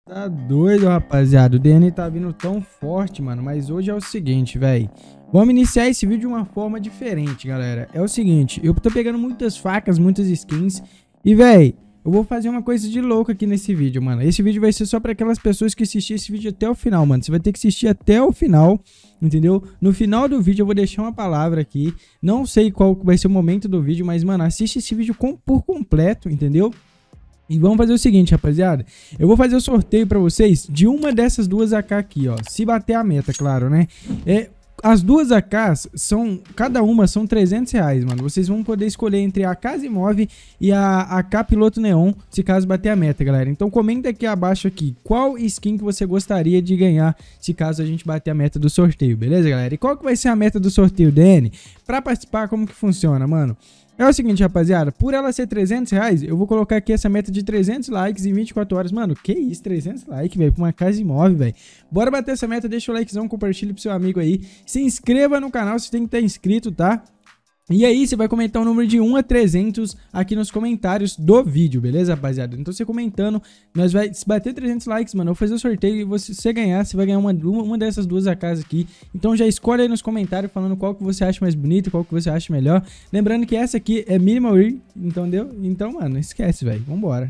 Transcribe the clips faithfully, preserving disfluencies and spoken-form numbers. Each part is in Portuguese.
Tá doido, rapaziada. O D N tá vindo tão forte, mano. Mas hoje é o seguinte, velho. Vamos iniciar esse vídeo de uma forma diferente, galera. É o seguinte, eu tô pegando muitas facas, muitas skins. E, velho, eu vou fazer uma coisa de louco aqui nesse vídeo, mano. Esse vídeo vai ser só pra aquelas pessoas que assistirem esse vídeo até o final, mano. Você vai ter que assistir até o final, entendeu? No final do vídeo eu vou deixar uma palavra aqui. Não sei qual vai ser o momento do vídeo, mas, mano, assiste esse vídeo com, por completo, entendeu? E vamos fazer o seguinte, rapaziada. Eu vou fazer o sorteio pra vocês de uma dessas duas A K aqui, ó. Se bater a meta, claro, né? É, as duas A Ks são... Cada uma são trezentos reais, mano. Vocês vão poder escolher entre a A K Zimov e a A K Piloto Neon, se caso bater a meta, galera. Então comenta aqui abaixo aqui qual skin que você gostaria de ganhar, se caso a gente bater a meta do sorteio, beleza, galera? E qual que vai ser a meta do sorteio, D N? Pra participar, como que funciona, mano? É o seguinte, rapaziada, por ela ser trezentos reais, eu vou colocar aqui essa meta de trezentos likes em vinte e quatro horas. Mano, que isso, trezentos likes, velho, pra uma casa imóvel, velho. Bora bater essa meta, deixa o likezão, compartilha pro seu amigo aí. Se inscreva no canal, você tem que estar inscrito, tá? E aí, você vai comentar o número de um a trezentos aqui nos comentários do vídeo, beleza, rapaziada? Então, você comentando, nós vai se bater trezentos likes, mano, eu vou fazer o sorteio e você, você ganhar, você vai ganhar uma, uma dessas duas A Ks aqui. Então, já escolhe aí nos comentários falando qual que você acha mais bonito, qual que você acha melhor. Lembrando que essa aqui é minimal real, então deu? Então, mano, esquece, velho. Vambora.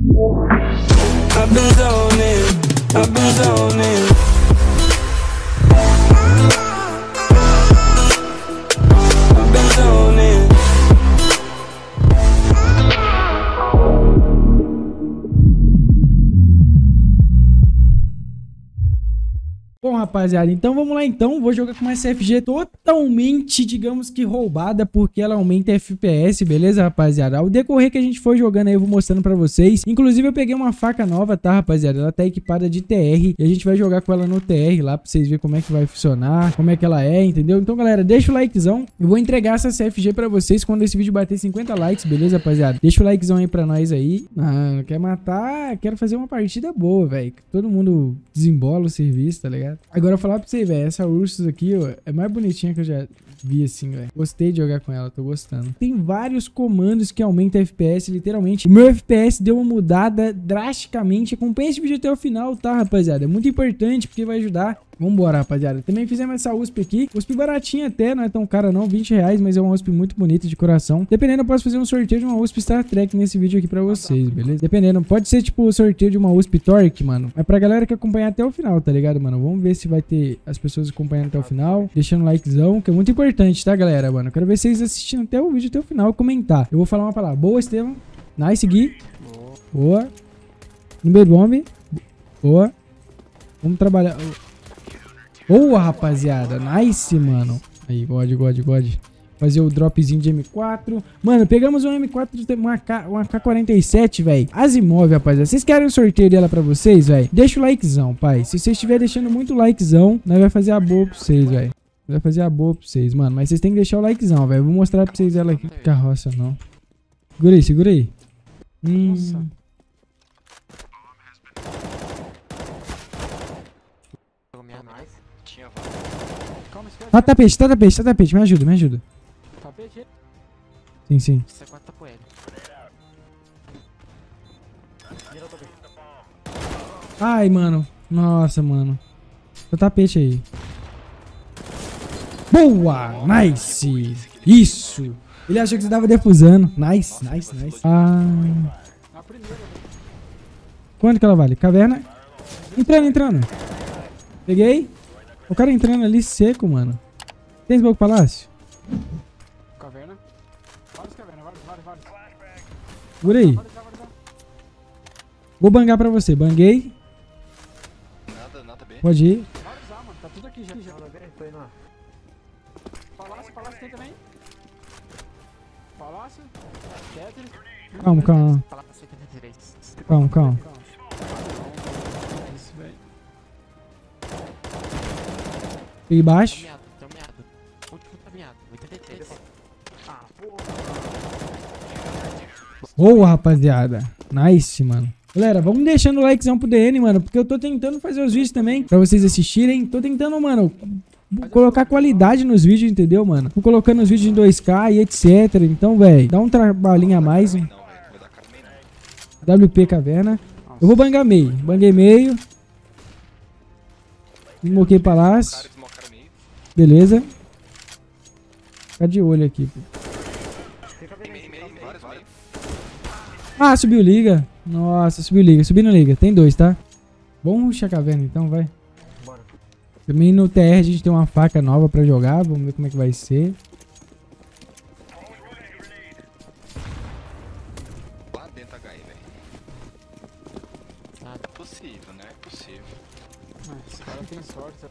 Bom, rapaziada, então vamos lá então, vou jogar com uma S F G totalmente, digamos que roubada, porque ela aumenta F P S, beleza, rapaziada? Ao decorrer que a gente for jogando aí, eu vou mostrando pra vocês. Inclusive, eu peguei uma faca nova, tá, rapaziada? Ela tá equipada de T R e a gente vai jogar com ela no T R lá, pra vocês verem como é que vai funcionar, como é que ela é, entendeu? Então, galera, deixa o likezão, eu vou entregar essa S F G pra vocês quando esse vídeo bater cinquenta likes, beleza, rapaziada? Deixa o likezão aí pra nós aí. Ah, quer matar? Quero fazer uma partida boa, velho. Todo mundo desembola o serviço, tá ligado? Agora eu vou falar pra você, velho, essa Ursus aqui, ó, é mais bonitinha que eu já vi assim, velho. Gostei de jogar com ela, tô gostando. Tem vários comandos que aumentam F P S, literalmente. O meu F P S deu uma mudada drasticamente. Acompanha esse vídeo até o final, tá, rapaziada? É muito importante porque vai ajudar. Vambora, rapaziada. Também fizemos essa U S P aqui. U S P baratinha até, não é tão cara não, vinte reais, mas é uma U S P muito bonita de coração. Dependendo, eu posso fazer um sorteio de uma U S P Star Trek nesse vídeo aqui pra vocês, beleza? Dependendo, pode ser tipo o sorteio de uma U S P Torque, mano. É pra galera que acompanhar até o final, tá ligado, mano? Vamos ver se vai ter as pessoas acompanhando até o final, deixando um likezão, que é muito importante, tá, galera, mano? Eu quero ver vocês assistindo até o vídeo, até o final, comentar. Eu vou falar uma palavra. Boa, Estevam. Nice, Gui. Boa. Número bomb. Boa. Vamos trabalhar. Boa, rapaziada. Nice, mano. Aí, God, God, God. Fazer o dropzinho de M quatro. Mano, pegamos um M quatro, uma, K, uma K quarenta e sete, velho. Azimov, rapaziada. Vocês querem o sorteio dela pra vocês, velho? Deixa o likezão, pai. Se vocês estiverem deixando muito likezão, nós vai fazer a boa pra vocês, velho. Vai fazer a boa pra vocês, mano. Mas vocês têm que deixar o likezão, velho. Vou mostrar pra vocês ela aqui. Carroça, não. Segura aí, segura aí. Hum... Ah, tapete, tá tapete, tá tapete, me ajuda, me ajuda. Tapete? Sim, sim. C quatro tá com ele. Ai, mano. Nossa, mano. O tapete aí. Boa! Nice! Isso! Ele achou que você tava defusando. Nice, nice, nice. Ah. Quanto que ela vale? Caverna? Entrando, entrando. Peguei. O cara entrando ali seco, mano. Tem smoke palácio? Caverna. Vários caverna, vários, vários, vários. Segura aí. Vou bangar pra você. Banguei. Nada, nada bem. Pode ir. Vários A, mano. Tá tudo aqui já. já. Tô indo lá. Palácio, palácio tem também. Palácio. Tetris. Calma, calma. Palácio setenta e três. Calma, calma. Isso, velho. Peguei baixo. Tá meado, tá último tá meado. oitenta e três. Ah, porra. Boa, rapaziada. Nice, mano. Galera, vamos deixando o likezão pro D N, mano, porque eu tô tentando fazer os vídeos também pra vocês assistirem. Tô tentando, mano, colocar qualidade nos vídeos, entendeu, mano? Tô colocando os vídeos em dois K e etcétera. Então, velho, dá um trabalhinho a mais. Hein? W P Caverna. Ah, Eu vou bangar meio. Banguei meio. Smoquei palácio. Cara, desmocaram meio. Beleza. Fica de olho aqui, pô. Fica Tem meio, meio, meio, vários meio. Ah, subiu liga. Nossa, subiu liga. Subindo liga. Tem dois, tá? Vamos rushar a caverna então, vai. Bora. Também no T R a gente tem uma faca nova pra jogar. Vamos ver como é que vai ser. Lá dentro H I, velho. Não é possível, né? É possível. Ah, esse cara tem sorte.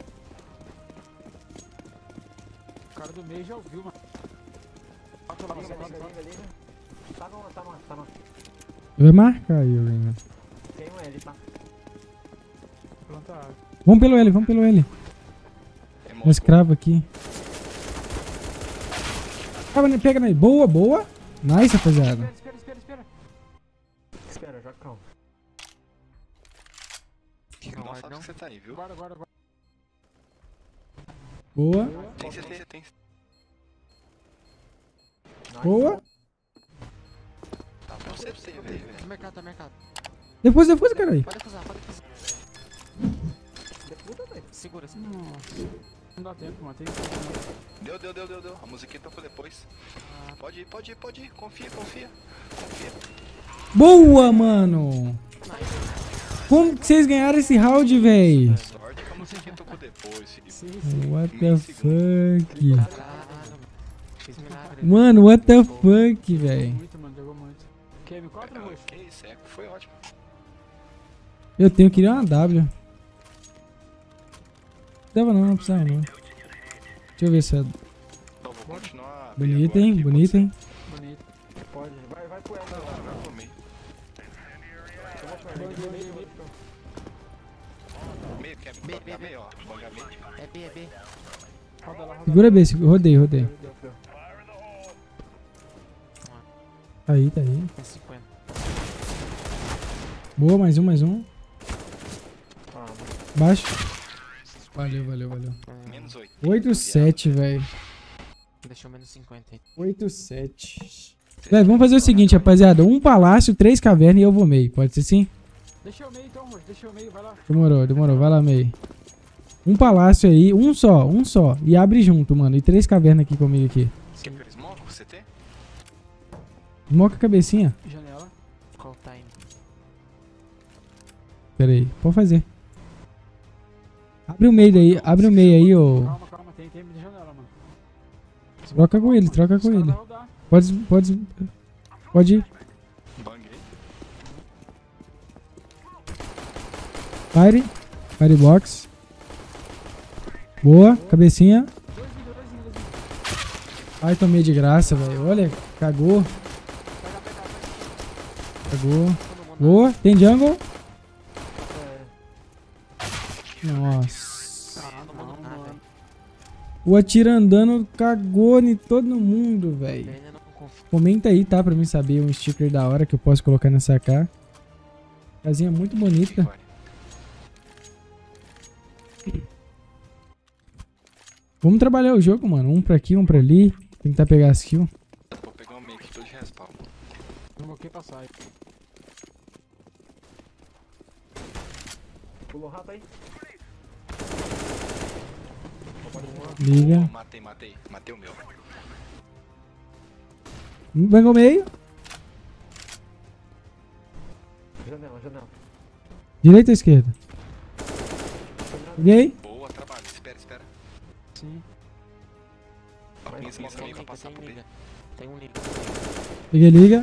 O cara do meio já ouviu, mano. Passa lá, Liga, passa lá, liga, passa lá. liga, liga. Tá no, tá no, tá no. Vai marcar aí, Reina. Tem um L, tá? Planta água. Vamos pelo L, vamos pelo L. É Um escravo aqui. Acaba, pega nele. Boa, boa. Nice, rapaziada. Espera, espera, espera, espera. Espera, já calma. Não sabe que você tá aí, viu? Guarda, guarda, guarda. Boa, Tem C T, tem. Nice. boa. Tá pra você, pra você, velho. Tá mercado, tá mercado. Depois, depois, caralho. Pode acusar, pode acusar. Puta, velho. Segura, segura. Nossa. Não dá tempo, mano. Tem que... Deu, deu, deu, deu, deu. A musiquinha tocou depois. Pode ir, pode ir, pode ir. Confia, confia. Confia. Boa, mano. Como que vocês ganharam esse round, véi? Sorte que a musiquinha tocou depois, Felipe. Sim, sim. What the fuck? Caralho, mano. Fiz milagre. Mano, what the fuck, véi? Muito, mano. Jogou muito. Q M quatro, roxo? Que isso, é, foi ótimo. Eu tenho, queria uma W. Dava não, não precisava não. Deixa eu ver se é Então, vou continuar. bonito, hein? Bonito, hein? Bonito. Pode, vai, vai pro L Vai agora. lá, vai pro meio. Eu vou pro L. Meio, meio, meio. Meio, quer B, bangar B, meio, ó. Bangar meio. É B, é B. Roda lá, roda lá. Segura B, segura, rodei, rodei. Deu, deu. Tá aí, tá aí. É cinquenta. Boa, mais um, mais um. Ah, Baixo. Valeu, valeu, valeu. Menos oito. oito sete, velho. Deixou menos cinquenta aí. oito sete. Véi, vamos fazer o seguinte, rapaziada. Um palácio, três cavernas e eu vou meio. Pode ser sim? Deixa eu meio então, roxo. Deixa eu meio, vai lá. Demorou, demorou. Vai lá, meio. Um palácio aí, um só, um só. E abre junto, mano. E três cavernas aqui comigo aqui. Quer que eles morram com C T? Moca a cabecinha. Janela. Qual time? Pera aí, pode fazer. Abre o meio aí, abre o meio aí, ô. Calma, calma. Tem time de janela, mano. Troca com ele, troca Os com caras ele. vai rodar. Pode, pode, pode ir. Banguei. Fire. Firebox. Boa, cabecinha. Dois vida, dois vida, dois vida. Ai, tomei de graça, velho. Olha, cagou. Pega, pega, pega. Cagou. Todo mundo Boa, tem jungle. é. Nossa. Ah, não, não, não, velho. O atira andando cagou em todo mundo, velho. Eu ainda não confio. Comenta aí, tá? Pra mim saber um sticker da hora que eu posso colocar nessa K. Casinha muito bonita. Vai. Vamos trabalhar o jogo, mano. Um pra aqui, um pra ali. Tentar pegar as kills. Vou pegar um meio aqui, tô de respawn. Desmoquei pra sair. Pulou rato aí. Liga. Oh, matei, matei. Matei o meu. Bango meio. Janela, janela. Direita ou esquerda? Peguei. Boa, trabalho. Espera, espera. Sim. Alguém em cima Tem vai liga, passar tem pro B. liga. Tem um liga. Peguei liga.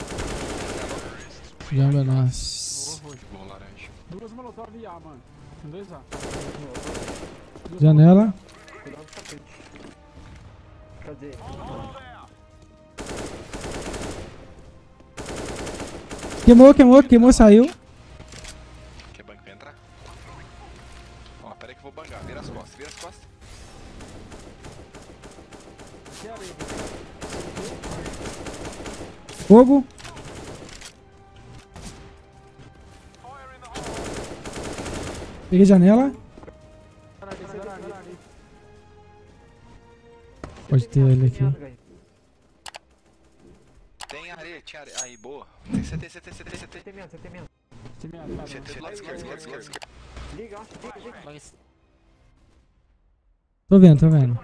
Jamba, nossa. Ô, roxo. Bom, laranja. Duas molotov e A, mano. Tem dois A. Duas Janela. Cuidado com o tapete. Cadê? Queimou, queimou, queimou, saiu. Quer banco pra entrar? Ó, pera aí que eu vou bangar. Vira as costas, vira as costas. molotov. Que areia? Fogo. Peguei janela. Caralho, esse caralho, caralho. Pode ter ele aqui. Tem areia, tinha areia. Aí, boa. Tem C T, C T, C T, C T. C T menos, C T menos. Tem meado, meado. C T do lado esquerdo, lado esquerdo, esquerdo. Liga, liga, liga. Tô vendo, tô vendo.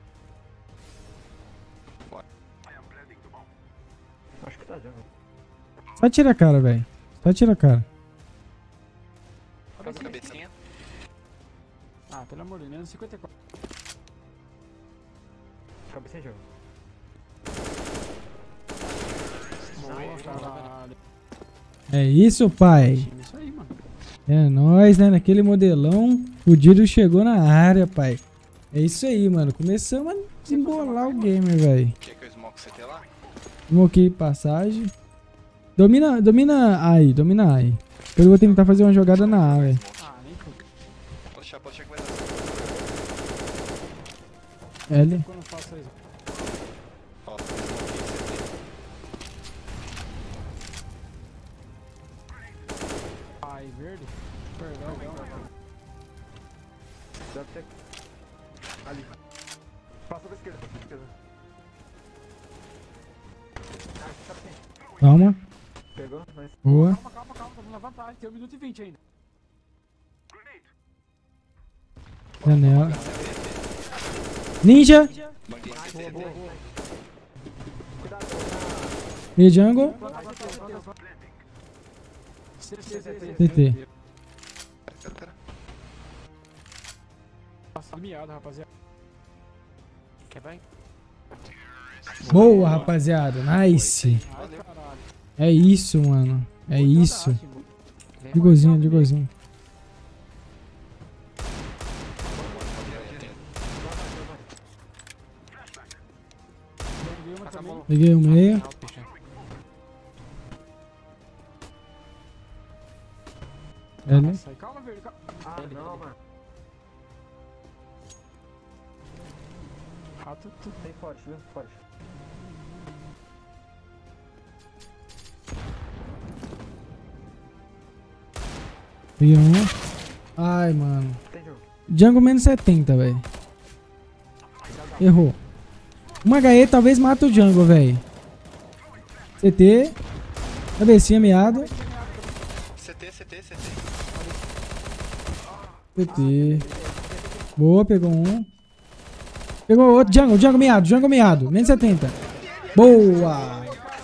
Acho que tá jungle. Só tira a cara, velho. Só tira a cara. Cabecinha. Ah, pelo amor de Deus, cinquenta e quatro. Cabeça em jogo. Boa, caralho. É isso, pai. Time, isso aí, mano. É nóis, né? Naquele modelão, o Dido chegou na área, pai. É isso aí, mano. Começamos a desembolar o game, velho. Quer que eu smoke C T lá? Smoquei passagem. Domina, domina aí, domina aí. Depois eu vou tentar fazer uma jogada na A, velho. Ah, nem tudo. Pode deixar, pode deixar que vai dar. L. Quando eu faço isso. Ó, smoke C T. Ai, verde. Perdão, perdão. Deve ter. Ali. Passa pra esquerda, pra esquerda. Ah, tá bem. Calma. Pegou, mas. Boa. Calma, calma, calma. Estamos na vantagem. Tem um minuto e vinte ainda. Janela. Ninja. Banguei C T. Boa, boa. Cuidado, Meio jungle. C T, C T. C T. Passa miado, rapaziada. Quer bem? Boa, rapaziada. Nice. Ai, caralho. É isso, mano. É isso. De golzinho, de golzinho. Banguei uma também. Peguei o meio. L. Sai, calma, verde. Calma. Ah, não, mano. Rato, tu. Tem forte, viu? Forte. Peguei um. Ai, mano. Tem jogo. Jungle menos setenta, velho. Errou. Uma H E talvez mata o Jungle, velho. C T. Cabecinha meada. C T, C T, C T. C T. Boa, pegou um. Pegou outro. Jungle, Jungle meado, Jungle meado. Menos setenta. Boa.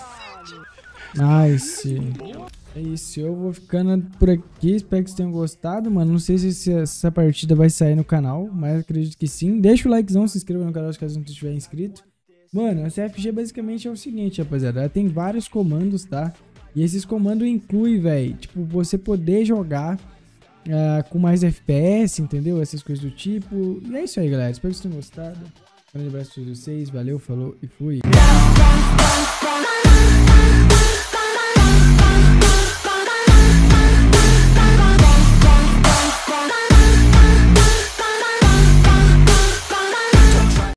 Nice. É isso, eu vou ficando por aqui. Espero que vocês tenham gostado, mano. Não sei se essa partida vai sair no canal, mas acredito que sim. Deixa o likezão, se inscreva no canal caso não estiver inscrito. Mano, a C F G basicamente é o seguinte, rapaziada. Ela tem vários comandos, tá? E esses comandos incluem, velho, tipo, você poder jogar uh, com mais F P S, entendeu? Essas coisas do tipo. E é isso aí, galera. Espero que vocês tenham gostado. Um grande abraço pra vocês. Valeu, falou e fui.